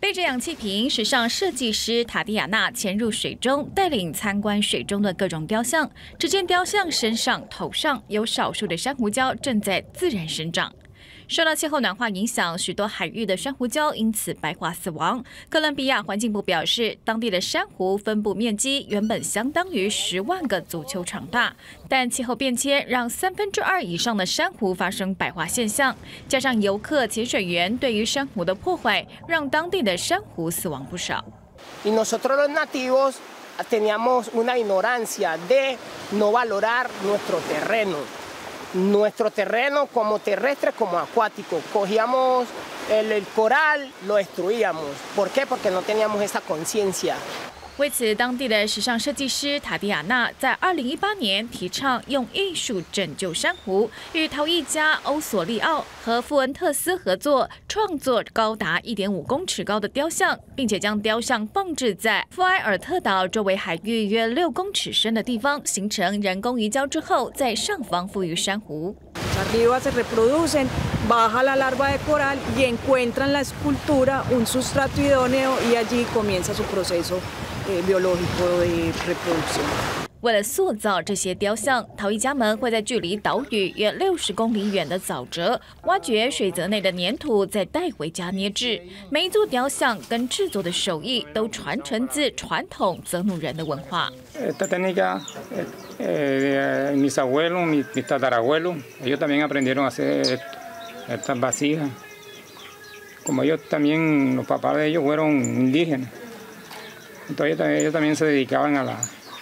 背着氧气瓶，时尚设计师塔蒂亚娜潜入水中，带领参观水中的各种雕像。只见雕像身上、头上有少数的珊瑚礁正在自然生长。受到气候暖化影响，许多海域的珊瑚礁因此白化死亡。哥伦比亚环境部表示，当地的珊瑚分布面积原本相当于十万个足球场大，但气候变迁让三分之二以上的珊瑚发生白化现象，加上游客、潜水员对于珊瑚的破坏，让当地的珊瑚死亡不少。 Y nosotros los nativos teníamos una ignorancia de no valorar nuestro terreno.Nuestro terreno como terrestre como acuático. Cogíamos el, el coral, lo destruíamos. ¿Por qué? Porque no teníamos esa conciencia. 为此，当地的时尚设计师塔蒂亚娜在二零一八年提倡用艺术拯救珊瑚，与陶艺家欧索利奥和富恩特斯合作，创作高达一点五公尺高的雕像，并且将雕像放置在富埃尔特岛周围海域约六公尺深的地方，形成人工移礁之后，在上方赋予珊瑚。 Arriba se reproducen, baja la larva de coral y encuentran la escultura, un sustrato idóneo y allí comienza su proceso eh, biológico de reproducción. 为了塑造这些雕像，陶艺家们会在距离岛屿约六十公里远的沼泽挖掘水泽内的粘土，再带回家捏制。每一座雕像跟制作的手艺都传承自传统泽努人的文化。 Esta técnica, eh, mis abuelos, mis, mis tatarabuelos, ellos también aprendieron a hacer estas vasijas. Como ellos también, los papás de ellos fueron indígenas, entonces ellos también se dedicaban a la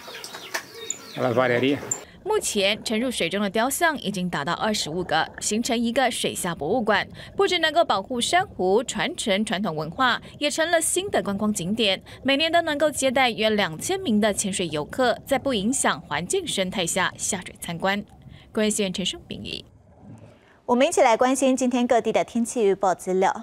目前沉入水中的雕像已经达到二十五个，形成一个水下博物馆。不只能够保护珊瑚、传承传统文化，也成了新的观光景点。每年都能够接待约两千名的潜水游客，在不影响环境生态下下水参观。关心陈胜秉仪， 我们一起来关心今天各地的天气预报资料。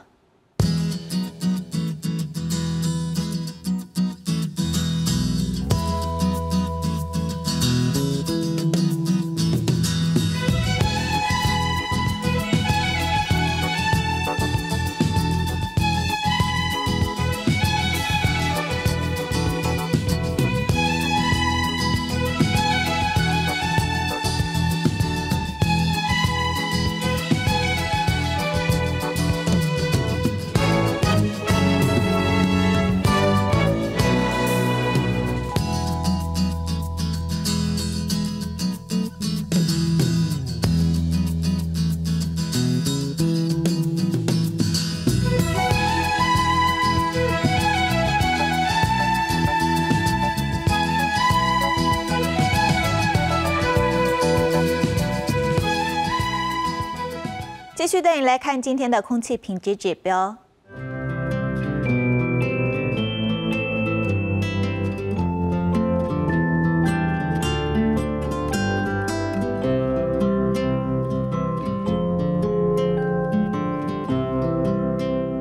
继续带你来看今天的空气品质指标。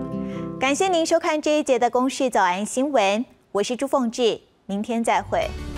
感谢您收看这一节的公视早安新闻，我是朱凤智，明天再会。